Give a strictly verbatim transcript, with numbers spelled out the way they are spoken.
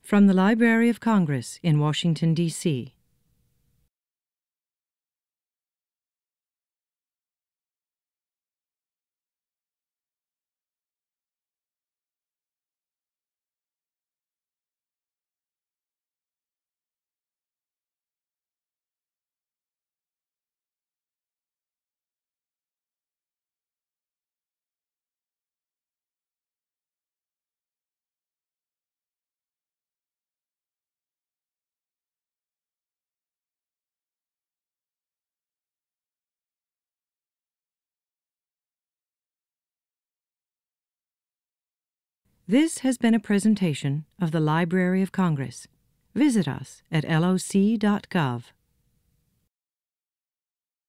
From the Library of Congress in Washington, D C This has been a presentation of the Library of Congress. Visit us at L O C dot gov.